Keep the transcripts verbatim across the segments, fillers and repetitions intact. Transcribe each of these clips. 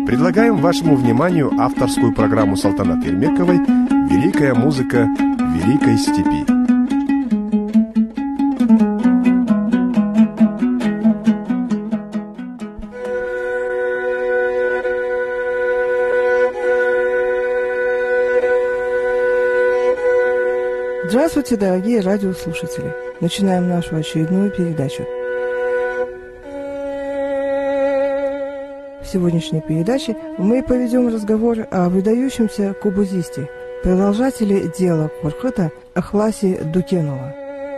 Предлагаем вашему вниманию авторскую программу Салтанаты Ермековой «Великая музыка в Великой степи». Здравствуйте, дорогие радиослушатели! Начинаем нашу очередную передачу. В сегодняшней передаче мы поведем разговор о выдающемся кобузисте, продолжателе дела Хорхота Ахласе Дукенова.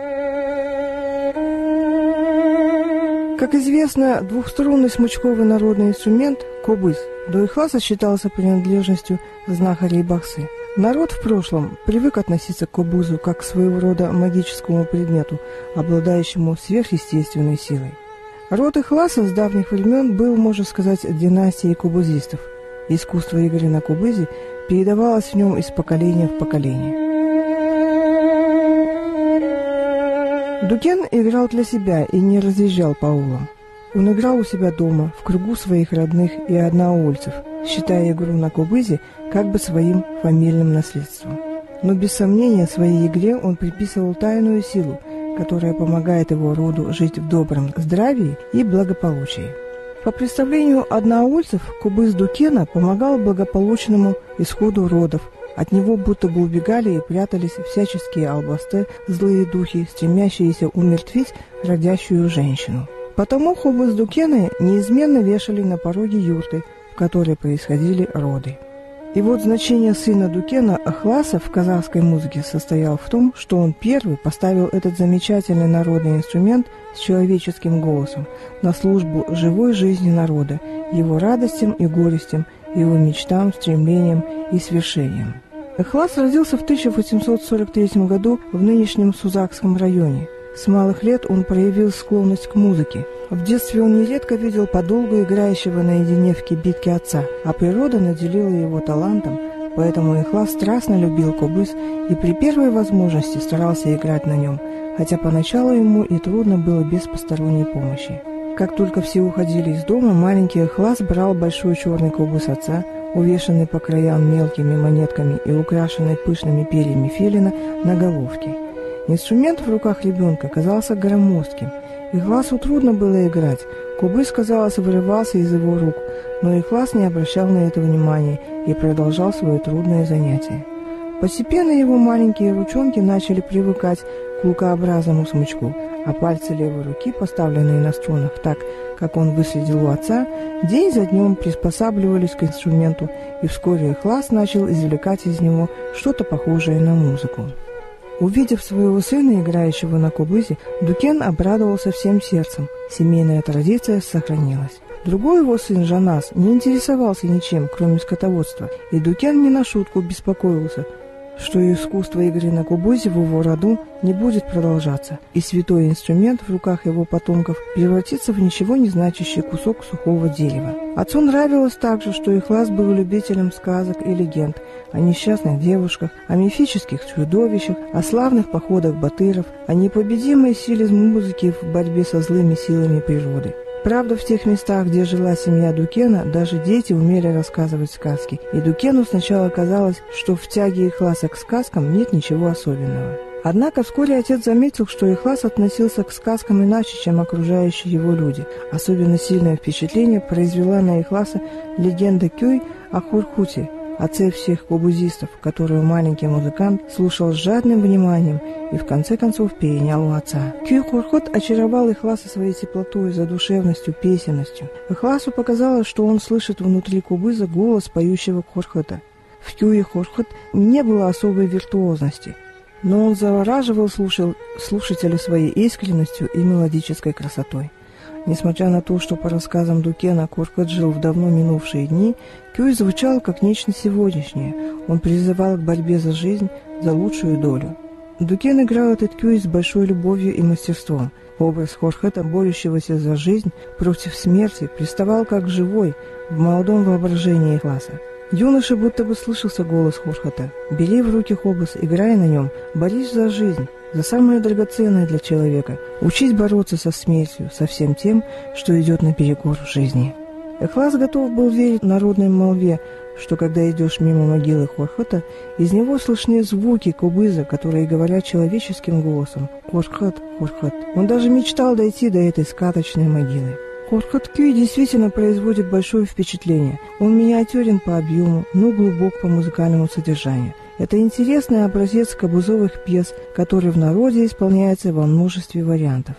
Как известно, двухструнный смычковый народный инструмент кобыз до Ихласа считался принадлежностью знахарей Бахсы. Народ в прошлом привык относиться к кобузу как к своего рода магическому предмету, обладающему сверхъестественной силой. Род Ихласа с давних времен был, можно сказать, династией кобузистов. Искусство игры на кобызе передавалось в нем из поколения в поколение. Дукен играл для себя и не разъезжал по аулам. Он играл у себя дома, в кругу своих родных и одноаульцев, считая игру на кобызе как бы своим фамильным наследством. Но без сомнения своей игре он приписывал тайную силу, которая помогает его роду жить в добром здравии и благополучии. По представлению одноаульцев, кобыз Дукена помогал благополучному исходу родов. От него будто бы убегали и прятались всяческие албасты, злые духи, стремящиеся умертвить родящую женщину. Потому кобыз Дукены неизменно вешали на пороге юрты, в которой происходили роды. И вот значение сына Дукена Ахласа в казахской музыке состояло в том, что он первый поставил этот замечательный народный инструмент с человеческим голосом на службу живой жизни народа, его радостям и горестям, его мечтам, стремлениям и свершениям. Ахлас родился в тысяча восемьсот сорок третьем году в нынешнем Сузакском районе. С малых лет он проявил склонность к музыке. В детстве он нередко видел подолгу играющего наедине в кибитке отца, а природа наделила его талантом, поэтому Ихлас страстно любил кобыз и при первой возможности старался играть на нем, хотя поначалу ему и трудно было без посторонней помощи. Как только все уходили из дома, маленький Ихлас брал большой черный кобыз отца, увешанный по краям мелкими монетками и украшенный пышными перьями филина на головке. Инструмент в руках ребенка казался громоздким. Ихласу трудно было играть. Кобыз, казалось, вырывался из его рук, но Ихлас не обращал на это внимания и продолжал свое трудное занятие. Постепенно его маленькие ручонки начали привыкать к лукообразному смычку, а пальцы левой руки, поставленные на струнах так, как он выследил у отца, день за днем приспосабливались к инструменту, и вскоре Ихлас начал извлекать из него что-то похожее на музыку. Увидев своего сына, играющего на кобызе, Дукен обрадовался всем сердцем. Семейная традиция сохранилась. Другой его сын, Жанас, не интересовался ничем, кроме скотоводства, и Дукен не на шутку беспокоился, что искусство игры на кобызе в его роду не будет продолжаться, и святой инструмент в руках его потомков превратится в ничего не значащий кусок сухого дерева. Отцу нравилось также, что Ихлас был любителем сказок и легенд о несчастных девушках, о мифических чудовищах, о славных походах батыров, о непобедимой силе музыки в борьбе со злыми силами природы. Правда, в тех местах, где жила семья Дукена, даже дети умели рассказывать сказки, и Дукену сначала казалось, что в тяге Ихласа к сказкам нет ничего особенного. Однако вскоре отец заметил, что Ихлас относился к сказкам иначе, чем окружающие его люди. Особенно сильное впечатление произвела на Ихласа легенда Кюй о Хорхуте, отце всех кобузистов, которую маленький музыкант слушал с жадным вниманием и в конце концов перенял у отца. Кюй Хорхот очаровал Ихласа своей теплотой, задушевностью, песенностью. Ихласу показалось, что он слышит внутри кобыза голос поющего Хорхота. В Кюе Хорхот не было особой виртуозности, но он завораживал слушал, слушателя своей искренностью и мелодической красотой. Несмотря на то, что по рассказам Дукена Хорхот жил в давно минувшие дни, Кюй звучал как нечто сегодняшнее. Он призывал к борьбе за жизнь, за лучшую долю. Дукен играл этот Кюй с большой любовью и мастерством. Образ Хорхота, борющегося за жизнь против смерти, приставал как живой в молодом воображении Ихласа. Юноше будто бы слышался голос Хорхота: «Бери в руки хобос, играй на нем, борись за жизнь, за самое драгоценное для человека, учись бороться со смертью, со всем тем, что идет наперекор жизни». Эхлас готов был верить народной молве, что когда идешь мимо могилы Хорхота, из него слышны звуки кобыза, которые говорят человеческим голосом «Хорхот, Хорхот». Он даже мечтал дойти до этой сказочной могилы. Хорхот Кюй действительно производит большое впечатление. Он миниатюрен по объему, но глубок по музыкальному содержанию. Это интересный образец кобызовых пьес, который в народе исполняется во множестве вариантов.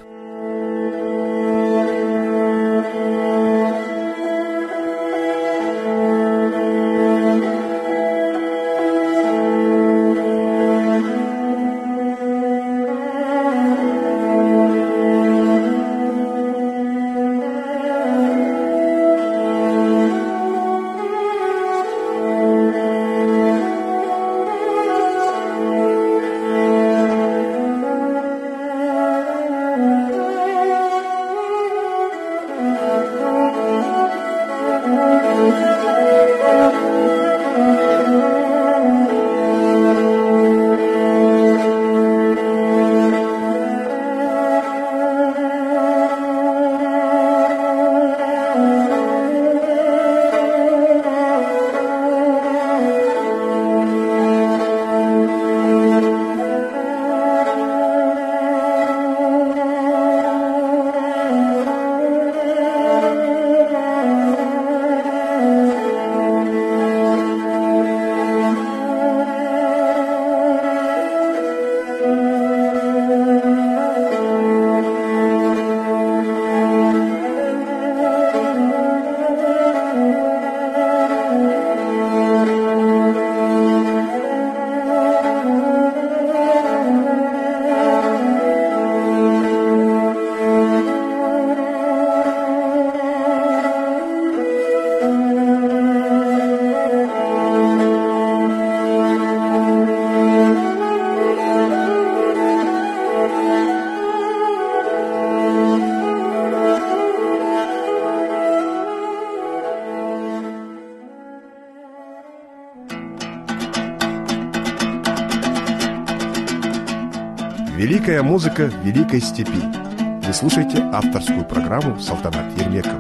Великая музыка в Великой степи. Вы слушаете авторскую программу Салтанат Ермековой.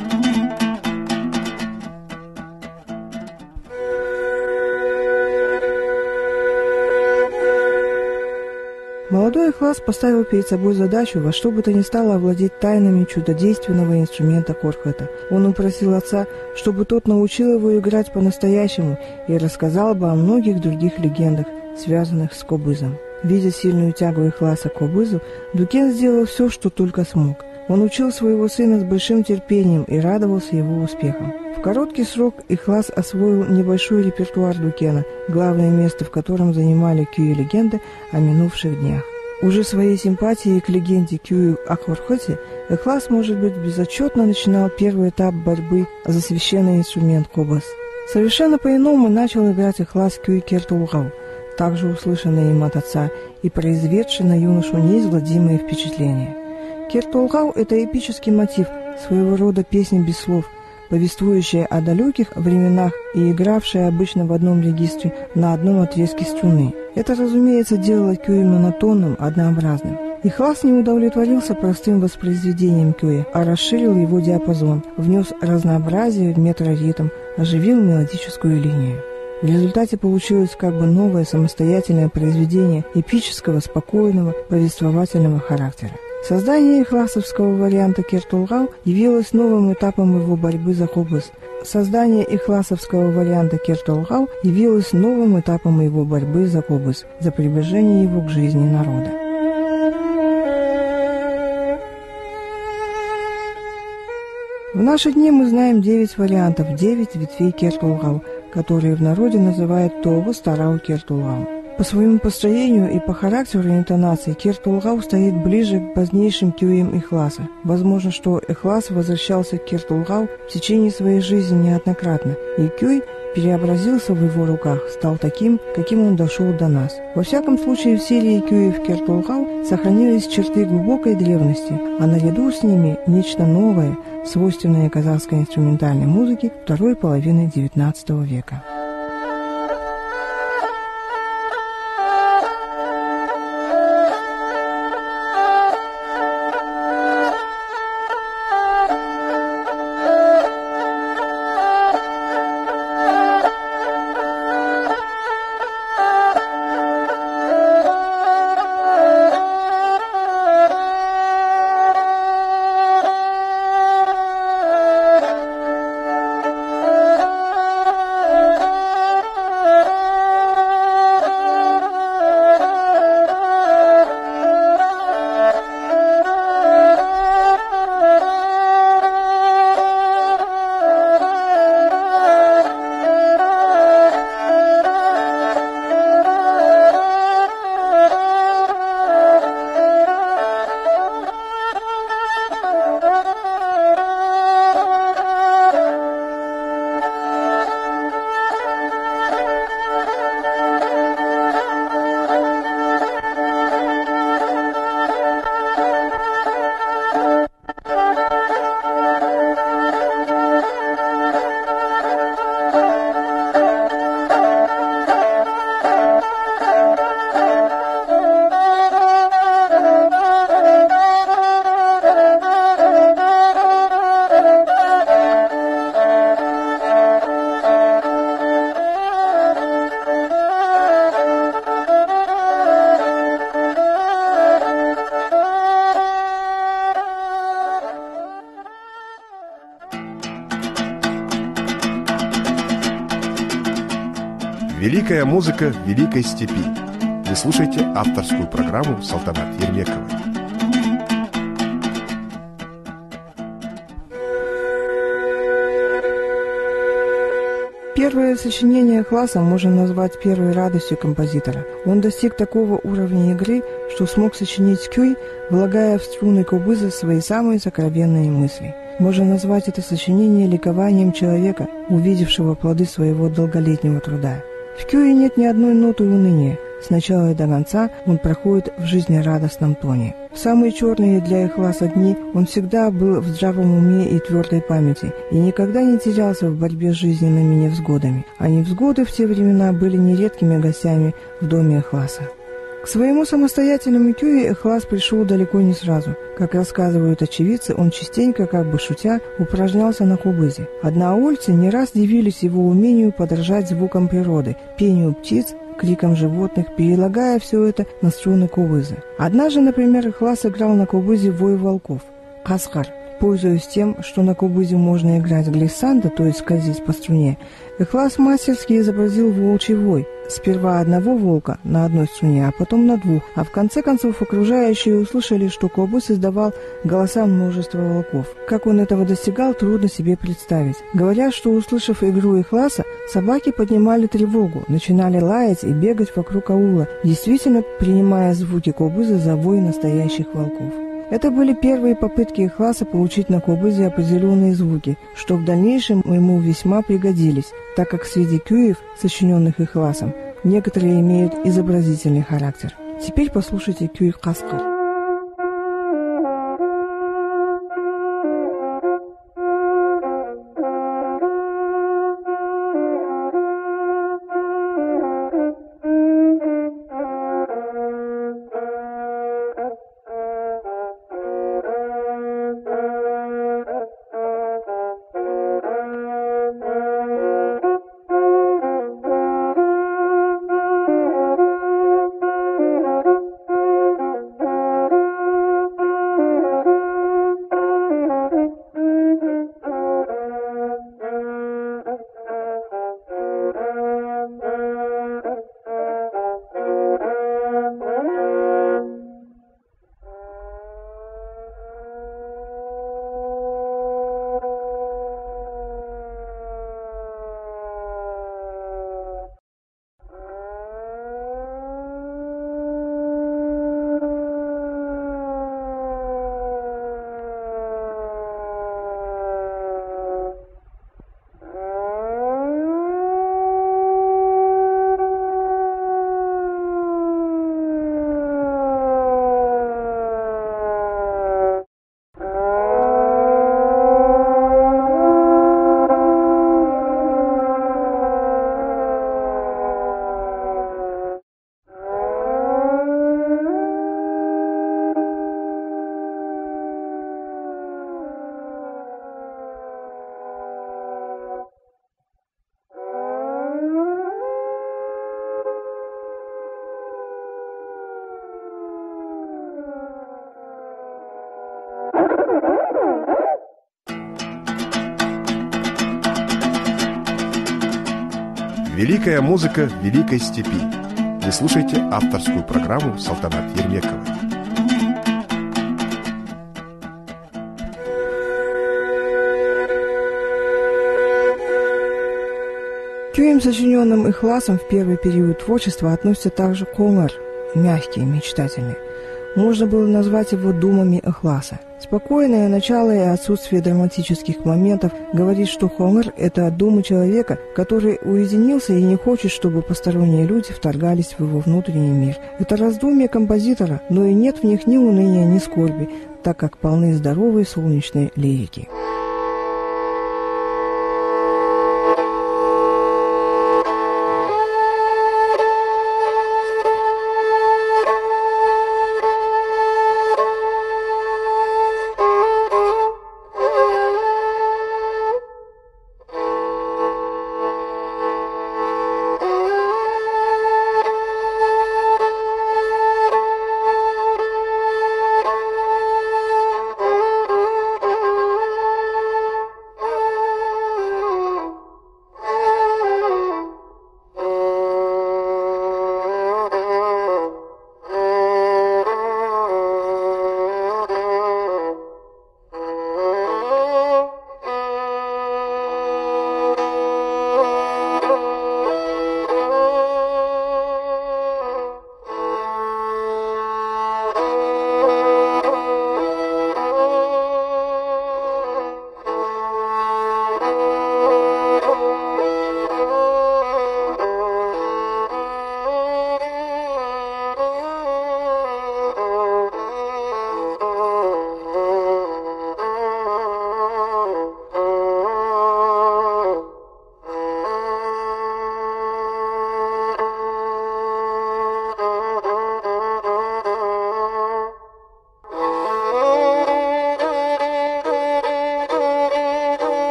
Молодой Эхлас поставил перед собой задачу во что бы то ни стало овладеть тайнами чудодейственного инструмента Хорхота. Он упросил отца, чтобы тот научил его играть по-настоящему и рассказал бы о многих других легендах, связанных с кобызом. Видя сильную тягу Эхласа к кобызу, Дукен сделал все, что только смог. Он учил своего сына с большим терпением и радовался его успехам. В короткий срок Эхлас освоил небольшой репертуар Дукена, главное место в котором занимали Кюи легенды о минувших днях. Уже своей симпатией к легенде Кюи о Хорхоте Эхлас, может быть, безотчетно начинал первый этап борьбы за священный инструмент кобыз. Совершенно по-иному начал играть Эхлас Кюи Кертулгау, также услышанный им от отца и произведший на юношу неизгладимые впечатления. Кертулгау – это эпический мотив, своего рода песня без слов, повествующая о далеких временах и игравшая обычно в одном регистре на одном отрезке струны. Это, разумеется, делало Кюи монотонным, однообразным. Эхлас не удовлетворился простым воспроизведением Кюи, а расширил его диапазон, внес разнообразие в метроритм, оживил мелодическую линию. В результате получилось как бы новое самостоятельное произведение эпического, спокойного, повествовательного характера. Создание эхласовского варианта Кертулгау явилось новым этапом его борьбы за кобыз. Создание эхласовского варианта Кертулгау явилось новым этапом его борьбы за кобыз, за приближение его к жизни народа. В наши дни мы знаем девять вариантов, девять ветвей Кертулгау, которые в народе называют Тогу Старау Кертулгау. По своему построению и по характеру интонации Кертулгау стоит ближе к позднейшим кюям Эхласа. Возможно, что Эхлас возвращался к Кертулгау в течение своей жизни неоднократно, и кюй переобразился в его руках, стал таким, каким он дошел до нас. Во всяком случае, в серии кюев Кертулгау сохранились черты глубокой древности, а наряду с ними нечто новое, свойственное казахской инструментальной музыке второй половины девятнадцатого века. Великая музыка в Великой Степи. Вы слушаете авторскую программу Салтанат Ермековой. Первое сочинение Ихласа можно назвать первой радостью композитора. Он достиг такого уровня игры, что смог сочинить кюй, влагая в струны кобызы свои самые сокровенные мысли. Можно назвать это сочинение ликованием человека, увидевшего плоды своего долголетнего труда. В кюе нет ни одной ноты уныния. С начала и до конца он проходит в жизнерадостном тоне. В самые черные для Ихласа дни он всегда был в здравом уме и твердой памяти и никогда не терялся в борьбе с жизненными невзгодами. А невзгоды в те времена были нередкими гостями в доме Ихласа. К своему самостоятельному кюе Ихлас пришел далеко не сразу. Как рассказывают очевидцы, он частенько, как бы шутя, упражнялся на кобызе. Одноульцы не раз дивились его умению подражать звукам природы, пению птиц, криком животных, перелагая все это на струны кобызы. Однажды, например, Ихлас играл на кобызе вой волков – каскар. Пользуясь тем, что на кобызе можно играть глиссандо, то есть скользить по струне, Ихлас мастерски изобразил волчий вой. Сперва одного волка на одной струне, а потом на двух, а в конце концов окружающие услышали, что кобыз издавал голоса множества волков. Как он этого достигал, трудно себе представить. Говорят, что, услышав игру Ихласа, собаки поднимали тревогу, начинали лаять и бегать вокруг аула, действительно принимая звуки кобызы за вой настоящих волков. Это были первые попытки Ихласа получить на кобызе определенные звуки, что в дальнейшем ему весьма пригодились, так как среди кюев, сочиненных Ихласом, некоторые имеют изобразительный характер. Теперь послушайте кюй каскар. Великая музыка в Великой Степи. Вы слушаете авторскую программу Салтанат Ермековой. К кюям, сочиненным Ихласом в первый период творчества, относятся также коңыр, мягкие, мечтательные. Можно было назвать его думами Ихласа. Спокойное начало и отсутствие драматических моментов говорит, что коңыр – это думы человека, который уединился и не хочет, чтобы посторонние люди вторгались в его внутренний мир. Это раздумье композитора, но и нет в них ни уныния, ни скорби, так как полны здоровой солнечной лирики.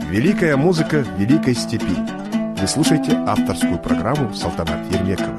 Великая музыка в Великой степи. Вы слушаете авторскую программу Салтанат Ермековой.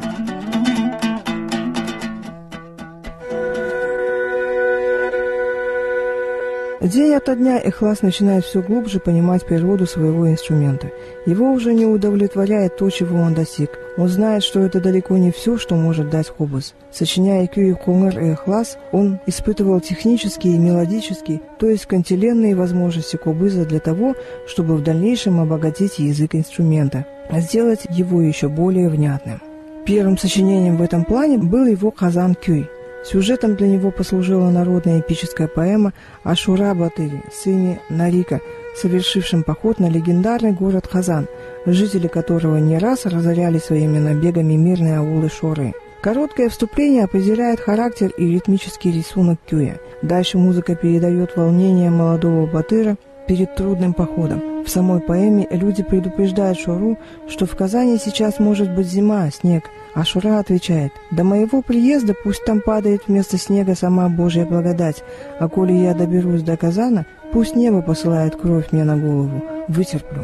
День ото дня Эхлас начинает все глубже понимать природу своего инструмента. Его уже не удовлетворяет то, чего он достиг. Он знает, что это далеко не все, что может дать хобыз. Сочиняя Кюи Конгыр и Эхлас, он испытывал технические и мелодические, то есть кантиленные возможности кобыза для того, чтобы в дальнейшем обогатить язык инструмента, а сделать его еще более внятным. Первым сочинением в этом плане был его Казан Кюй. Сюжетом для него послужила народная эпическая поэма о Шура Батыре, сыне Нарика, совершившем поход на легендарный город Казан, жители которого не раз разоряли своими набегами мирные аулы Шоры. Короткое вступление определяет характер и ритмический рисунок Кюя. Дальше музыка передает волнение молодого Батыра перед трудным походом. В самой поэме люди предупреждают Шуру, что в Казани сейчас может быть зима, снег, а Шура отвечает: «До моего приезда пусть там падает вместо снега сама Божья благодать, а коли я доберусь до Казана, пусть небо посылает кровь мне на голову, вытерплю».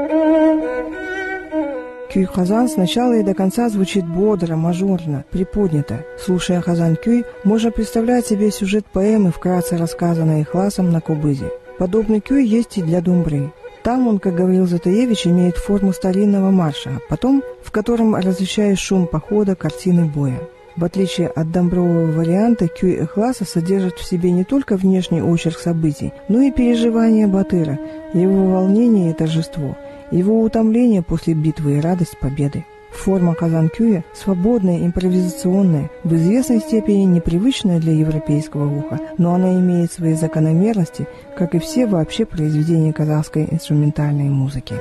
Кюй Казан сначала и до конца звучит бодро, мажорно, приподнято. Слушая Казан Кюй, можно представлять себе сюжет поэмы, вкратце рассказанной Эхласом на кобызе. Подобный Кюй есть и для Думбры. Там он, как говорил Затаевич, имеет форму старинного марша, а потом в котором различаешь шум похода, картины боя. В отличие от домбрового варианта, Кюй Эхласа содержит в себе не только внешний очерк событий, но и переживания Батыра, его волнение и торжество, его утомление после битвы и радость победы. Форма Казан Кюя свободная, импровизационная, в известной степени непривычная для европейского уха, но она имеет свои закономерности, как и все вообще произведения казахской инструментальной музыки.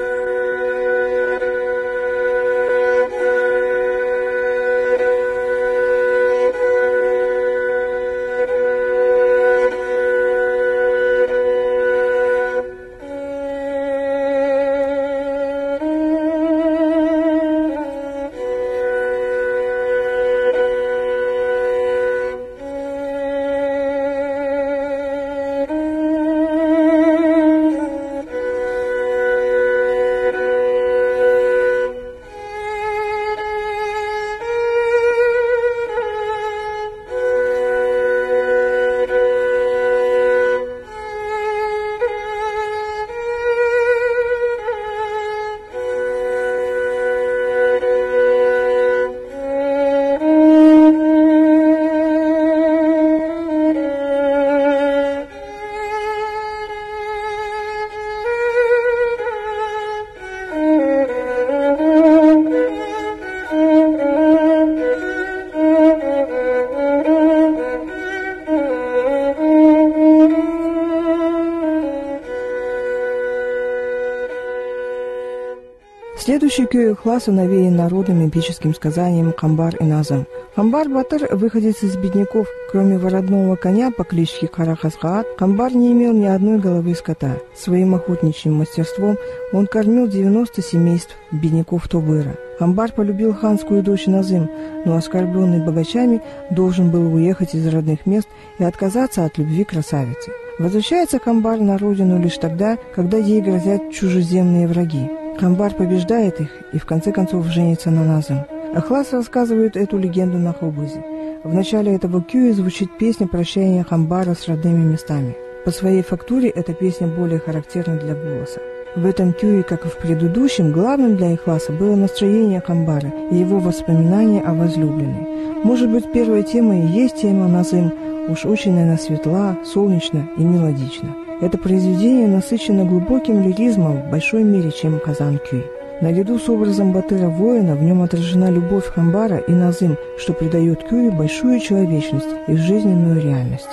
Следующий Кюй Эхласа навеян народным эпическим сказанием Камбар и Назым. Камбар Батыр, выходец из бедняков, кроме воротного коня по кличке Карахасхаат, Камбар не имел ни одной головы скота. Своим охотничьим мастерством он кормил девяносто семейств бедняков Тобыра. Камбар полюбил ханскую дочь Назым, но оскорбленный богачами должен был уехать из родных мест и отказаться от любви красавицы. Возвращается Камбар на родину лишь тогда, когда ей грозят чужеземные враги. Камбар побеждает их и в конце концов женится на Назым. Эхлас рассказывает эту легенду на хобызе. В начале этого Кюя звучит песня прощания Камбара с родными местами. По своей фактуре эта песня более характерна для голоса. В этом Кюе, как и в предыдущем, главным для Эхласа было настроение Камбара и его воспоминания о возлюбленной. Может быть, первая тема и есть тема Назым, уж очень она светла, солнечна и мелодична. Это произведение насыщено глубоким лиризмом в большой мере, чем Казан Кюй. Наряду с образом Батыра-воина в нем отражена любовь Камбара и Назым, что придает Кюю большую человечность и жизненную реальность.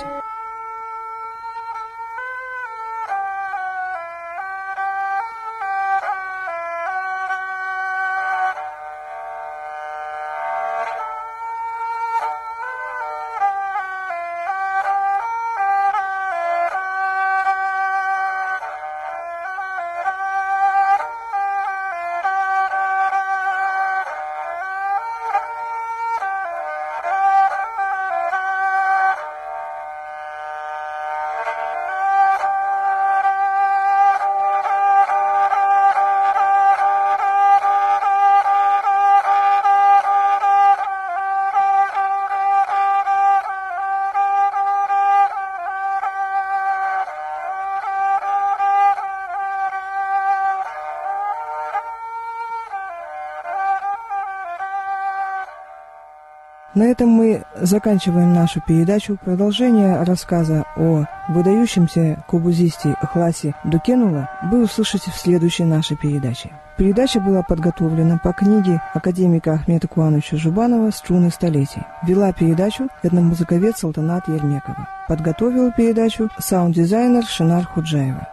На этом мы заканчиваем нашу передачу. Продолжение рассказа о выдающемся кобузисте Ахласе Дукенула вы услышите в следующей нашей передаче. Передача была подготовлена по книге академика Ахмета Куановича Жубанова «Струны столетий». Вела передачу этномузыковед Салтанат Ермекова. Подготовила передачу саунд-дизайнер Шинар Худжаева.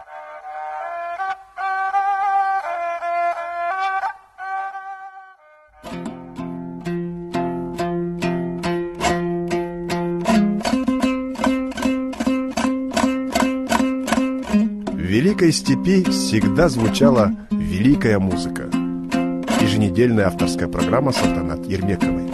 В Великой Степи всегда звучала великая музыка. Еженедельная авторская программа Салтанат Ермековой.